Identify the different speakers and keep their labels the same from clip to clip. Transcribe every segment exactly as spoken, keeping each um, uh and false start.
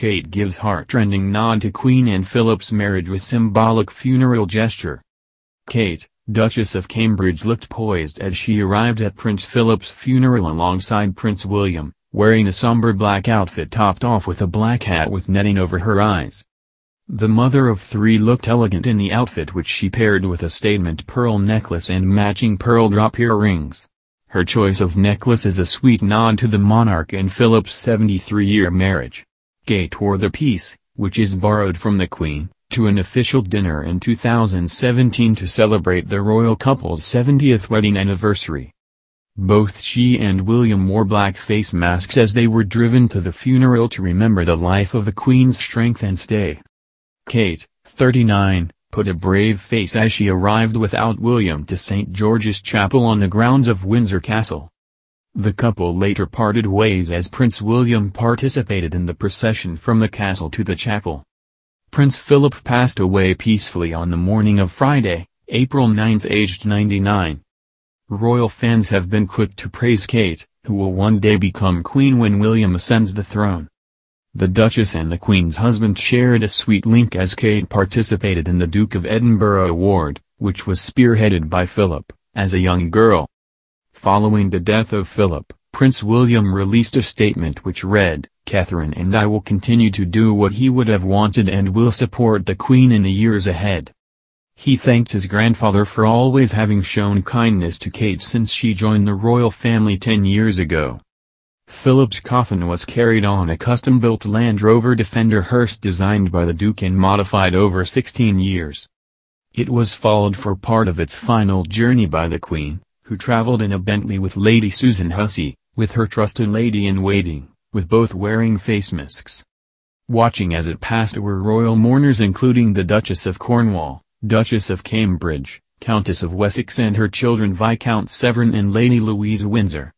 Speaker 1: Kate gives heart-rending nod to Queen and Philip's marriage with symbolic funeral gesture. Kate, Duchess of Cambridge, looked poised as she arrived at Prince Philip's funeral alongside Prince William, wearing a somber black outfit topped off with a black hat with netting over her eyes. The mother of three looked elegant in the outfit, which she paired with a statement pearl necklace and matching pearl drop earrings. Her choice of necklace is a sweet nod to the monarch and Philip's seventy-three-year marriage. Kate wore the piece, which is borrowed from the Queen, to an official dinner in two thousand seventeen to celebrate the royal couple's seventieth wedding anniversary. Both she and William wore black face masks as they were driven to the funeral to remember the life of the Queen's strength and stay. Kate, thirty-nine, put a brave face as she arrived without William to Saint George's Chapel on the grounds of Windsor Castle. The couple later parted ways as Prince William participated in the procession from the castle to the chapel. Prince Philip passed away peacefully on the morning of Friday, April ninth, aged ninety-nine. Royal fans have been quick to praise Kate, who will one day become Queen when William ascends the throne. The Duchess and the Queen's husband shared a sweet link as Kate participated in the Duke of Edinburgh Award, which was spearheaded by Philip, as a young girl. Following the death of Philip, Prince William released a statement which read, "Catherine and I will continue to do what he would have wanted and will support the Queen in the years ahead." He thanked his grandfather for always having shown kindness to Kate since she joined the royal family ten years ago. Philip's coffin was carried on a custom-built Land Rover Defender hearse designed by the Duke and modified over sixteen years. It was followed for part of its final journey by the Queen, who traveled in a Bentley with Lady Susan Hussey, with her trusted lady-in-waiting, with both wearing face masks. Watching as it passed were royal mourners including the Duchess of Cornwall, Duchess of Cambridge, Countess of Wessex and her children Viscount Severn and Lady Louise Windsor.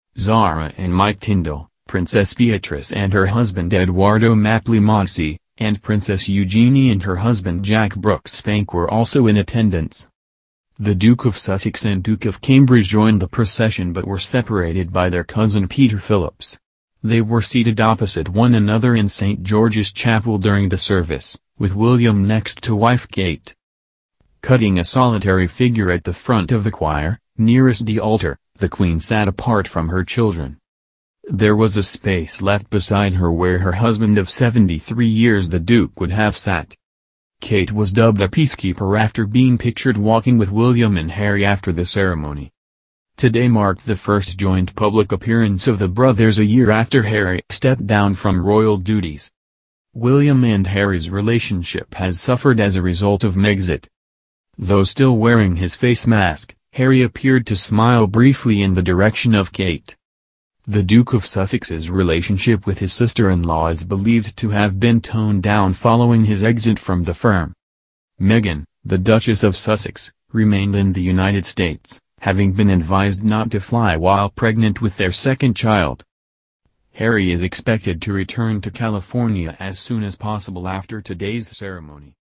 Speaker 1: Zara and Mike Tyndall, Princess Beatrice and her husband Edoardo Mapelli-Mozzi, and Princess Eugenie and her husband Jack Brooksbank were also in attendance. The Duke of Sussex and Duke of Cambridge joined the procession but were separated by their cousin Peter Phillips. They were seated opposite one another in Saint George's Chapel during the service, with William next to wife Kate. Cutting a solitary figure at the front of the choir, nearest the altar, the Queen sat apart from her children. There was a space left beside her where her husband of seventy-three years the Duke would have sat. Kate was dubbed a peacekeeper after being pictured walking with William and Harry after the ceremony. Today marked the first joint public appearance of the brothers a year after Harry stepped down from royal duties. William and Harry's relationship has suffered as a result of Megxit. Though still wearing his face mask, Harry appeared to smile briefly in the direction of Kate. The Duke of Sussex's relationship with his sister-in-law is believed to have been toned down following his exit from the firm. Meghan, the Duchess of Sussex, remained in the United States, having been advised not to fly while pregnant with their second child. Harry is expected to return to California as soon as possible after today's ceremony.